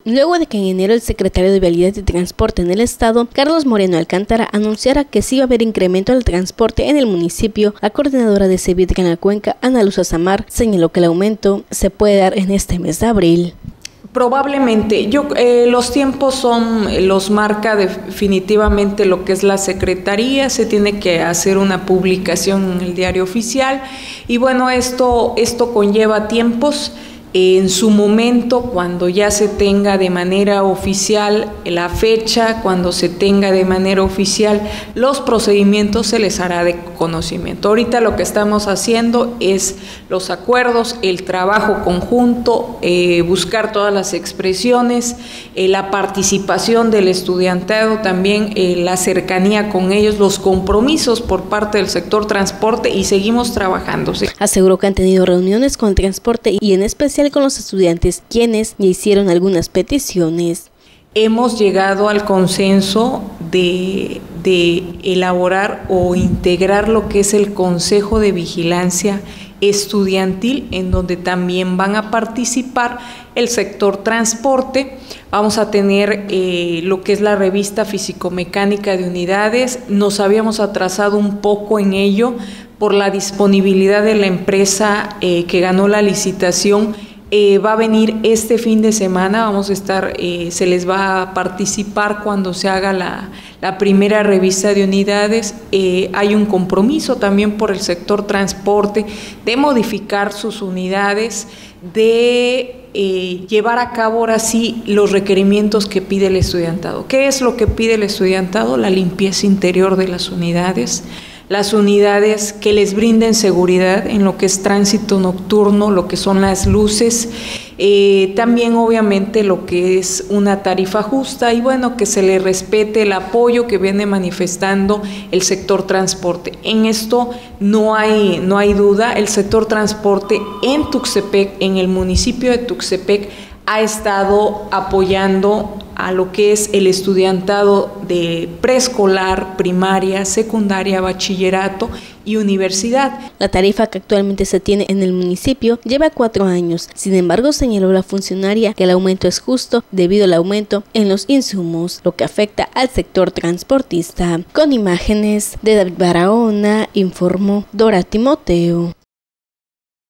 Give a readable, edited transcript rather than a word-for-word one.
luego de que en enero el secretario de Vialidad y Transporte en el estado, Carlos Moreno Alcántara, anunciara que sí va a haber incremento del transporte en el municipio. La coordinadora de CEVITRA en la cuenca, Ana Luz Azamar, señaló que el aumento se puede dar en este mes de abril. Probablemente, los tiempos los marca definitivamente lo que es la Secretaría, se tiene que hacer una publicación en el diario oficial y bueno, esto conlleva tiempos. En su momento, cuando ya se tenga de manera oficial la fecha, cuando se tenga de manera oficial los procedimientos, se les hará de conocimiento. Ahorita lo que estamos haciendo es los acuerdos, el trabajo conjunto, buscar todas las expresiones, la participación del estudiantado, también la cercanía con ellos, los compromisos por parte del sector transporte y seguimos trabajando. ¿Sí? Aseguró que han tenido reuniones con el transporte y en especial con los estudiantes, quienes ya hicieron algunas peticiones. Hemos llegado al consenso de elaborar o integrar lo que es el Consejo de Vigilancia Estudiantil, en donde también van a participar el sector transporte. Vamos a tener lo que es la revista físico-mecánica de unidades. Nos habíamos atrasado un poco en ello por la disponibilidad de la empresa que ganó la licitación. Va a venir este fin de semana, vamos a estar, se les va a participar cuando se haga la primera revista de unidades. Hay un compromiso también por el sector transporte de modificar sus unidades, de llevar a cabo ahora sí los requerimientos que pide el estudiantado. ¿Qué es lo que pide el estudiantado? La limpieza interior de las unidades que les brinden seguridad en lo que es tránsito nocturno, lo que son las luces, también obviamente lo que es una tarifa justa y bueno, que se le respete el apoyo que viene manifestando el sector transporte. En esto no hay duda, el sector transporte en Tuxtepec, en el municipio de Tuxtepec, ha estado apoyando a lo que es el estudiantado de preescolar, primaria, secundaria, bachillerato y universidad. La tarifa que actualmente se tiene en el municipio lleva 4 años. Sin embargo, señaló la funcionaria que el aumento es justo debido al aumento en los insumos, lo que afecta al sector transportista. Con imágenes de David Barahona, informó Dora Timoteo.